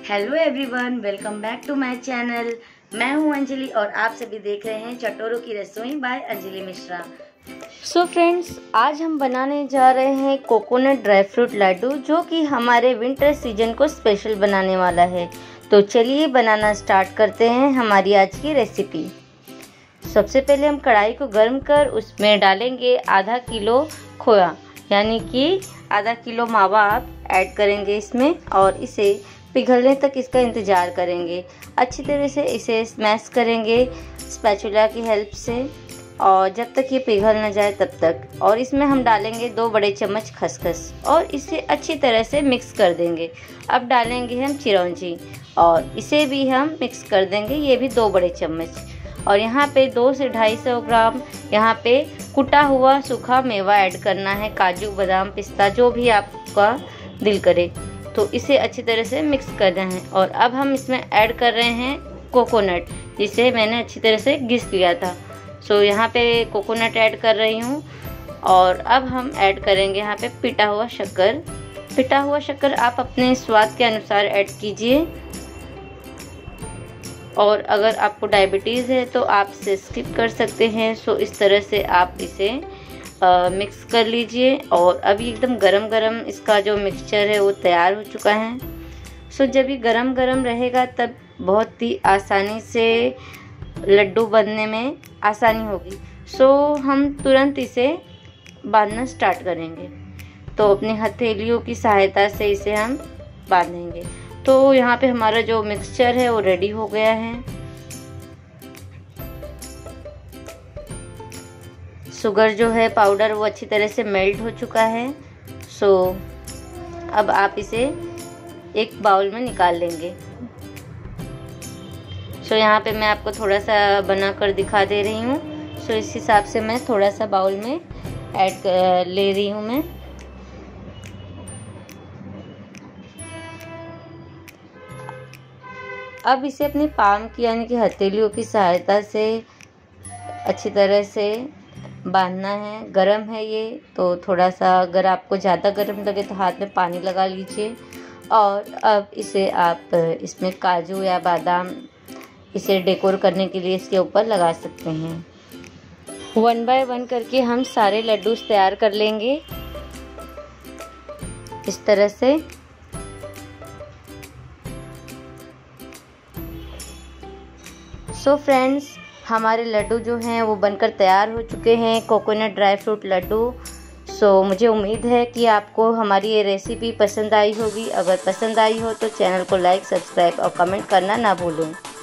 Hello everyone, welcome back to my channel. मैं हूं अंजलि और आप सभी देख रहे हैं चटोरों की रसोई by Anjali Mishra. So friends, आज हम बनाने जा रहे हैं कोकोनट ड्राई फ्रूट लड्डू, जो कि हमारे विंटर सीजन को स्पेशल बनाने वाला है। तो चलिए बनाना स्टार्ट करते हैं हमारी आज की रेसिपी। सबसे पहले हम कढ़ाई को गर्म कर उसमें डालेंगे आधा किलो खोया, यानी कि आधा किलो मावा आप ऐड करेंगे इसमें, और इसे पिघलने तक इसका इंतज़ार करेंगे। अच्छी तरह से इसे स्मैश करेंगे स्पैचुला की हेल्प से, और जब तक ये पिघल न जाए तब तक। और इसमें हम डालेंगे 2 बड़े चम्मच खसखस और इसे अच्छी तरह से मिक्स कर देंगे। अब डालेंगे हम चिरौंजी और इसे भी हम मिक्स कर देंगे, ये भी 2 बड़े चम्मच। और यहाँ पे 200 से 250 ग्राम यहाँ पे कुटा हुआ सूखा मेवा ऐड करना है, काजू बादाम पिस्ता जो भी आपका दिल करे। तो इसे अच्छी तरह से मिक्स करना है। और अब हम इसमें ऐड कर रहे हैं कोकोनट, जिसे मैंने अच्छी तरह से घिस लिया था। सो यहाँ पे कोकोनट ऐड कर रही हूँ। और अब हम ऐड करेंगे यहाँ पे पिटा हुआ शक्कर। पिटा हुआ शक्कर आप अपने स्वाद के अनुसार ऐड कीजिए, और अगर आपको डायबिटीज़ है तो आप इसे स्किप कर सकते हैं। सो इस तरह से आप इसे मिक्स कर लीजिए। और अभी एकदम गरम गरम इसका जो मिक्सचर है वो तैयार हो चुका है। सो जब ये गरम गरम रहेगा तब बहुत ही आसानी से लड्डू बनने में आसानी होगी। सो हम तुरंत इसे बांधना स्टार्ट करेंगे। तो अपनी हथेलियों की सहायता से इसे हम बांधेंगे। तो यहाँ पे हमारा जो मिक्सचर है वो रेडी हो गया है। शुगर जो है पाउडर वो अच्छी तरह से मेल्ट हो चुका है। सो अब आप इसे एक बाउल में निकाल लेंगे। सो यहाँ पे मैं आपको थोड़ा सा बना कर दिखा दे रही हूँ। सो इस हिसाब से मैं थोड़ा सा बाउल में ऐड ले रही हूँ मैं। अब इसे अपनी पाम की यानी कि हथेलियों की सहायता से अच्छी तरह से बांधना है। गरम है ये, तो थोड़ा सा अगर आपको ज़्यादा गरम लगे तो हाथ में पानी लगा लीजिए। और अब इसे आप इसमें काजू या बादाम इसे डेकोर करने के लिए इसके ऊपर लगा सकते हैं। 1 बाय 1 करके हम सारे लड्डू तैयार कर लेंगे इस तरह से। सो फ्रेंड्स, हमारे लड्डू जो हैं वो बनकर तैयार हो चुके हैं, coconut dry fruit laddu. So मुझे उम्मीद है कि आपको हमारी ये रेसिपी पसंद आई होगी। अगर पसंद आई हो तो चैनल को लाइक, सब्सक्राइब और कमेंट करना ना भूलें।